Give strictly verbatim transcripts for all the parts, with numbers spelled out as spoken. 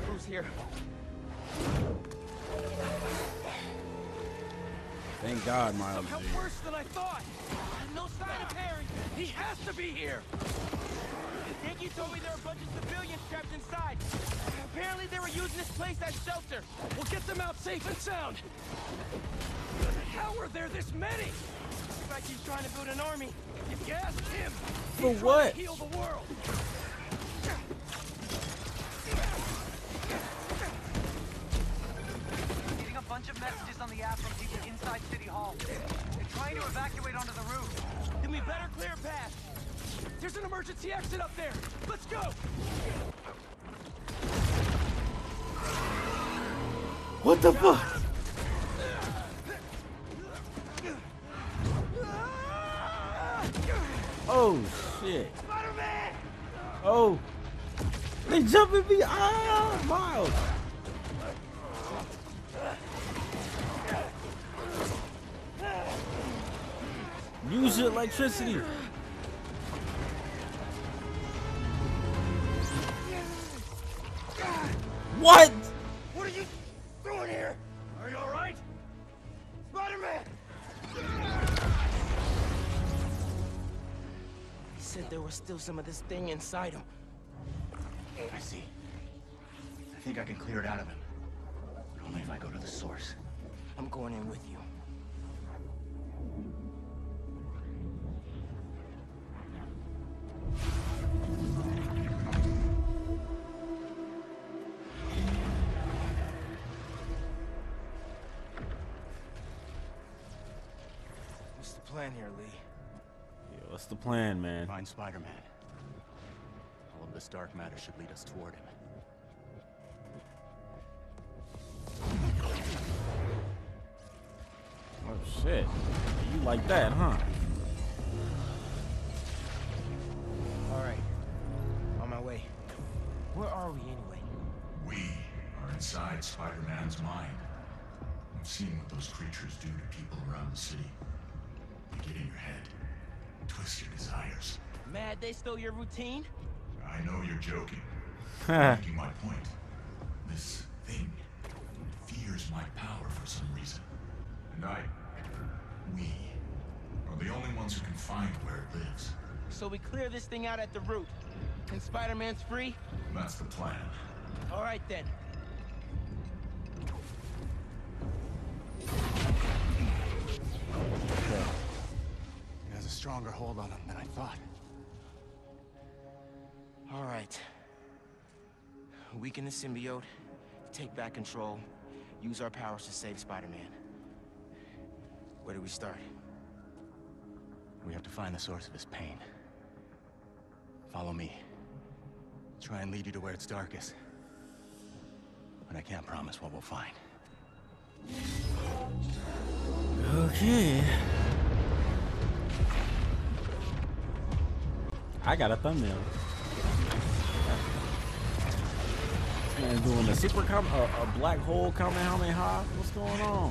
Who's here? Thank God, Miles. Somehow worse than I thought. No sign of Harry. He has to be here. Yankee told me there were a bunch of civilians trapped inside. Apparently they were using this place as shelter. We'll get them out safe and sound. How are there this many? Looks like he's trying to build an army. If you ask him, For he's what? trying to heal the world. Getting a bunch of messages on the app from people inside City Hall. They're trying to evacuate onto the roof. Then we better clear a path. There's an emergency exit up there. Let's go. What the fuck? Oh shit. Spider-Man! Oh. They jumping me. Ah, Miles. Use your electricity. What? What are you doing here? Are you all right? Spider-Man! He said there was still some of this thing inside him. I see. I think I can clear it out of him. But only if I go to the source. I'm going in with you. What's the plan here, Lee? Yeah, what's the plan, man? Find Spider-Man. All of this dark matter should lead us toward him. Oh shit. You like that, huh? All right. On my way. Where are we anyway? We are inside Spider-Man's mind. We've seen what those creatures do to people around the city. They get in your head, twist your desires. Mad they stole your routine? I know you're joking. I'm making my point. This thing fears my power for some reason. And I, we, are the only ones who can find where it lives. So we clear this thing out at the root. And Spider-Man's free? That's the plan. All right then. It has a stronger hold on him than I thought. All right. Weaken the symbiote, take back control, use our powers to save Spider-Man. Where do we start? We have to find the source of his pain. Follow me. Try and lead you to where it's darkest. But I can't promise what we'll find. Okay. I got a thumbnail. This man's doing a super com a, a black hole Kamehameha. What's going on?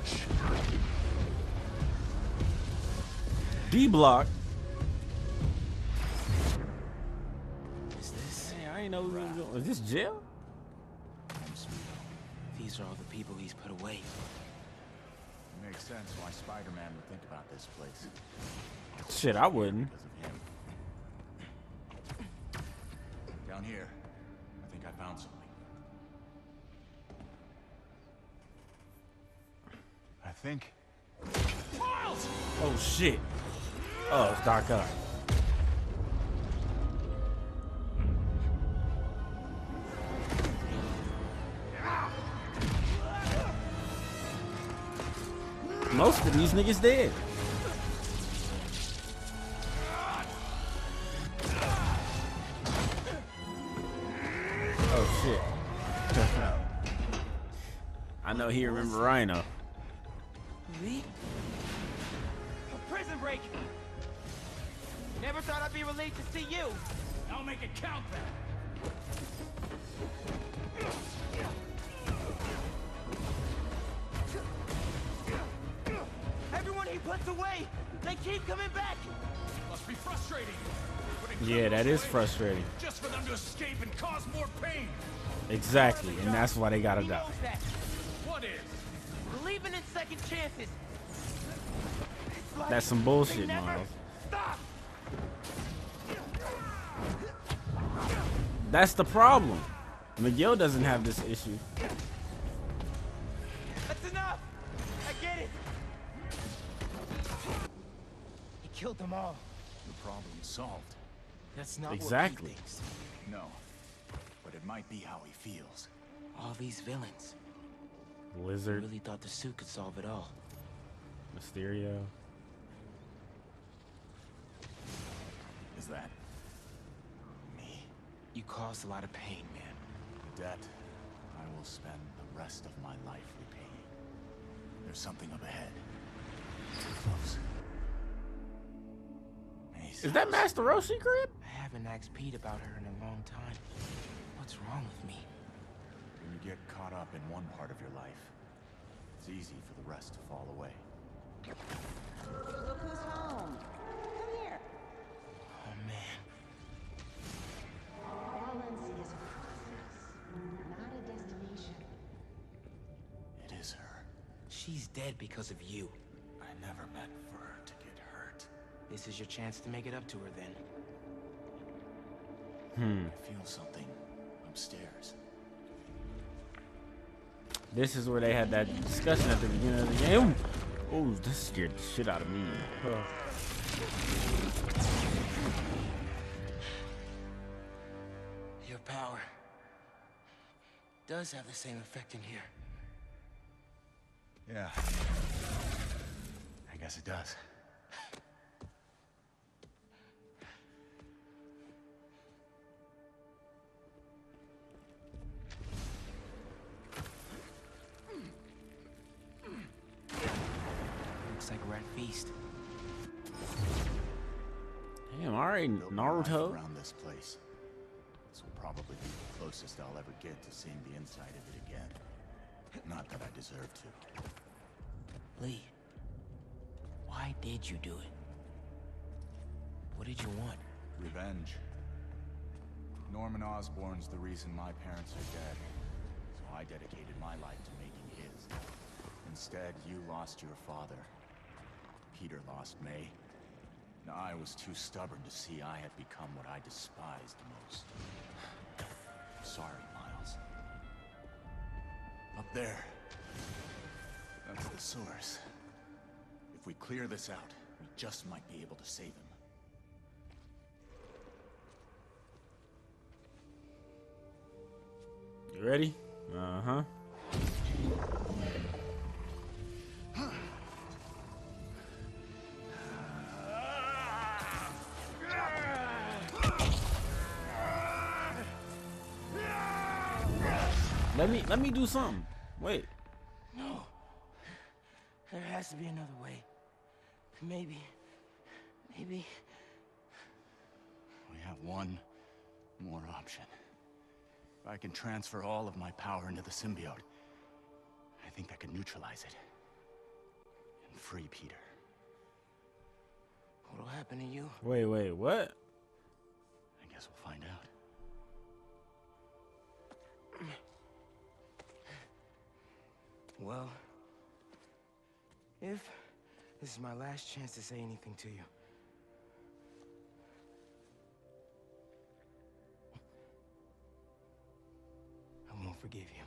D block. Is this? Hey, I ain't know we was doing. Is this jail? These are all the people he's put away. It makes sense why Spider-Man would think about this place. Shit, I wouldn't. Because of him. Down here, I think I found something. I think. Miles! Oh shit. Oh, it's Doc Ock. Most of these niggas dead. Oh shit. I know he remember Rhino. Lee? A prison break! Never thought I'd be relieved to see you! I'll make it count then. Everyone he puts away! They keep coming back! Must be frustrating. Putting Yeah, that is criminals away frustrating. Just for them to escape and cause more pain. Exactly, and that's why they gotta He die. knows that. What is? Believing in second chances. It's like That's some they bullshit, never Miles. stop. That's the problem. Miguel doesn't have this issue. That's enough. I get it. He killed them all. The problem's solved. That's not Exactly. what he thinks. No. But it might be how he feels. All these villains. I Lizard, really thought the suit could solve it all. Mysterio. Is that me? You caused a lot of pain, man. Debt I will spend the rest of my life repaying. There's something up ahead. Too close. Maze Is that House. Master Roshi crib? I haven't asked Pete about her in a long time. What's wrong with me? When you get caught up in one part of your life, it's easy for the rest to fall away. Look who's home. Come here. Oh, man. Balance is a process, not a destination. It is her. She's dead because of you. I never meant for her to get hurt. This is your chance to make it up to her then. Hmm. I feel something upstairs. This is where they had that discussion at the beginning of the game. Oh, this scared the shit out of me. Huh. Your power does have the same effect in here. Yeah. I guess it does. Looks like we're at feast. Damn, alright, Built my life Naruto. around this place. This will probably be the closest I'll ever get to seeing the inside of it again. Not that I deserve to. Lee, why did you do it? What did you want? Revenge. Norman Osborn's the reason my parents are dead. So I dedicated my life to making his. Instead, you lost your father. Peter lost May. And I was too stubborn to see I had become what I despised most. Sorry, Miles. Up there. That's the source. If we clear this out, we just might be able to save him. You ready? Uh-huh. Let me let me do something. Wait. No. There has to be another way. Maybe. Maybe. We have one more option. If I can transfer all of my power into the symbiote, I think that could neutralize it. And free Peter. What'll happen to you? Wait, wait, what? I guess we'll find out. Well, if this is my last chance to say anything to you. I won't forgive you.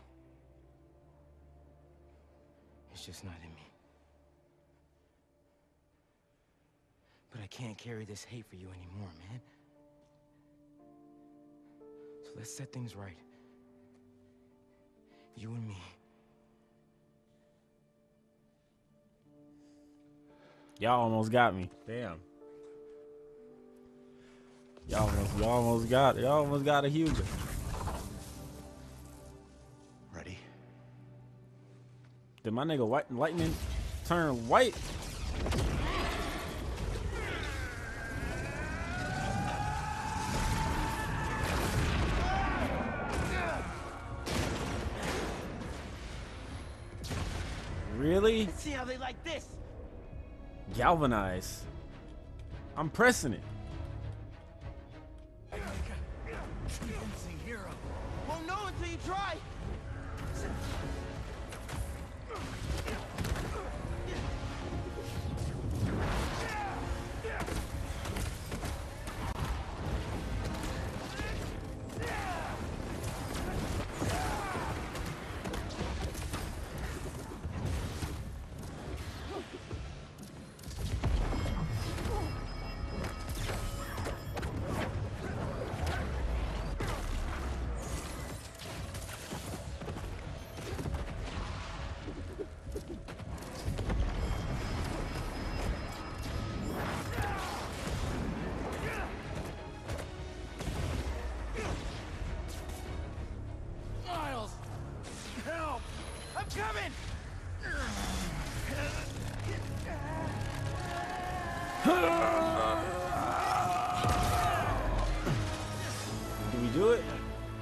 It's just not in me. But I can't carry this hate for you anymore, man. So let's set things right. You and me. Y'all almost got me. Damn. Y'all almost, y'all almost got, y'all almost got a huge. Ready? Did my nigga White Lightning turn white? Really? Let's see how they like this. Galvanize. I'm pressing it. Won't know until you you try. Miles! Help! I'm coming! Did we do it?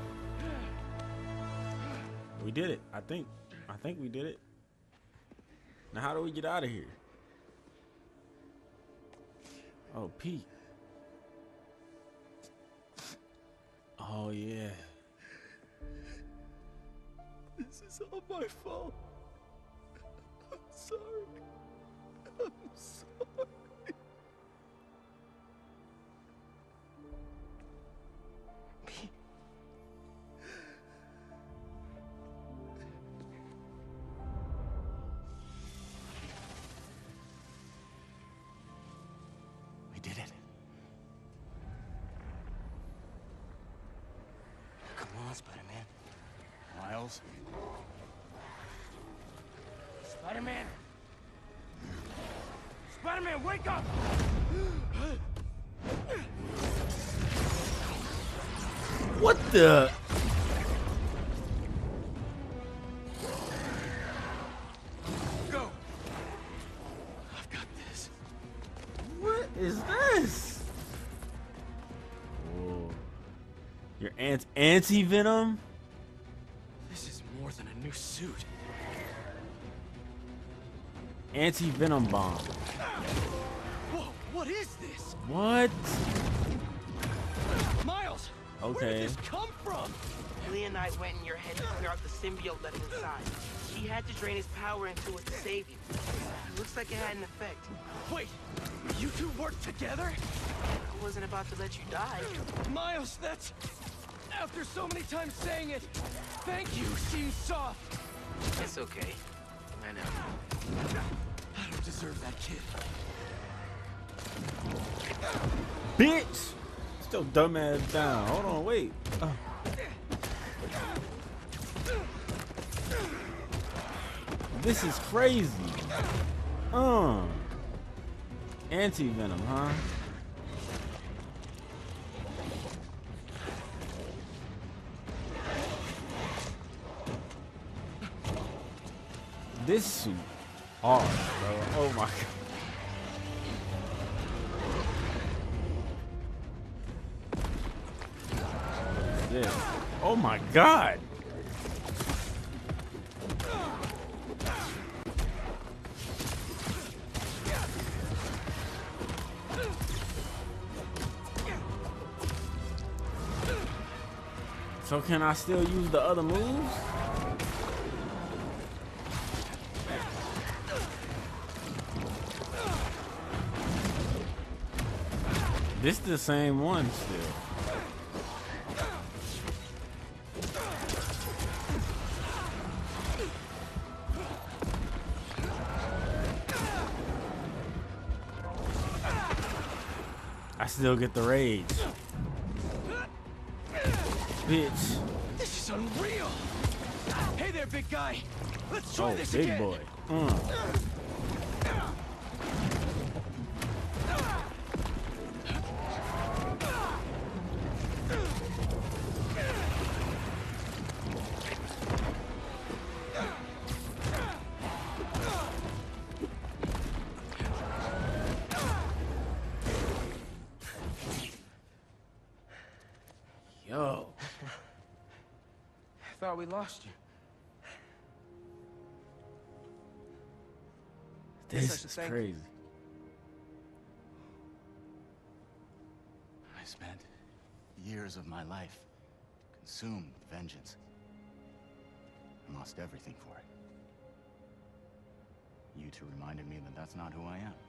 We did it. I think. I think we did it. Now, how do we get out of here? Oh, Pete. Oh, yeah. This is all my fault. I'm sorry. I'm sorry. We did it. Come on, Spider-Man. Miles? Spider-Man! Spider-Man, wake up! What the? Go! I've got this. What is this? Whoa. Your aunt's anti-venom? This is more than a new suit. Anti-venom bomb. Whoa, what is this? What? Miles! Where Okay. did this come from? Leonite went in your head to clear out the symbiote left inside. He had to drain his power into it to save you. It looks like it had an effect. Wait, you two worked together? I wasn't about to let you die. Miles, that's... After so many times saying it, thank you seems soft. It's okay. I know. I don't deserve that kid. Bitch! Still dumbass down. Hold on, wait. Uh. This is crazy. Uh. Anti-venom, huh? This suit hard, bro. Oh my god. This. Oh my god. So can I still use the other moves? This the same one still. I still get the rage. Bitch. This is unreal. Hey there, big guy. Let's try Oh, this big again. boy. Mm. Yo. I thought we lost you. This such a is thank you. crazy. I spent years of my life consumed with vengeance. lost everything for it. You two reminded me that that's not who I am.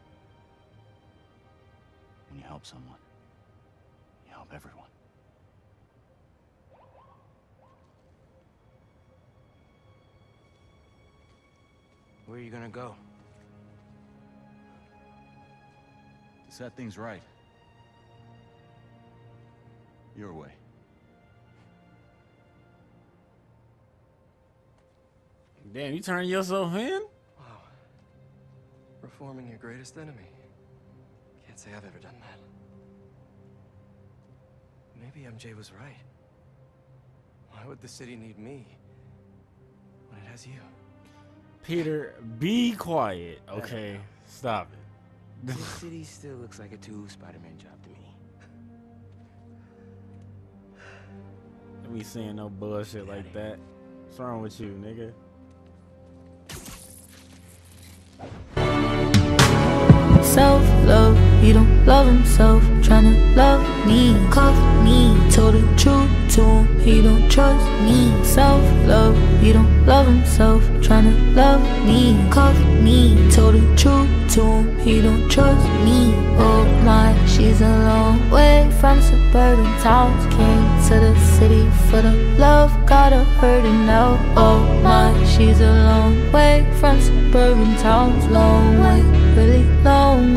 When you help someone, you help everyone. Where are you gonna go? To set things right. Your way. Damn, you turn yourself in? Wow. Reforming your greatest enemy. Can't say I've ever done that. Maybe M J was right. Why would the city need me when it has you? Peter, be quiet. Okay, stop it. This city still looks like a two Spider-Man job to me. Let me saying no bullshit like that. What's wrong with you, nigga? Self-love, he don't love himself. Tryna love me, cuff me. Told the truth to him, he don't trust me. Self-love, he don't love himself. Tryna love me, cuff me. Told the truth to him, he don't trust me. Oh my, she's a long way from suburban towns. Came to the city for the love, got her hurting now. Oh my, she's a long way from suburban towns. Long way, really long